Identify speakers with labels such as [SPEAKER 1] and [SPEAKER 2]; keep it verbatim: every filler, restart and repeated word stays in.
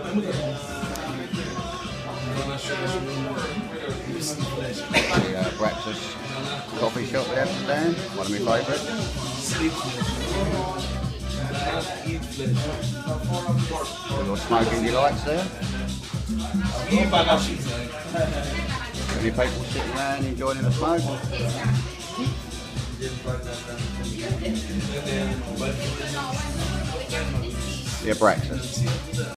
[SPEAKER 1] The uh, ABRAXAS coffee shop there today, one of my favourites. Little smoking delights there. Any people sitting around enjoying the smoke? The ABRAXAS.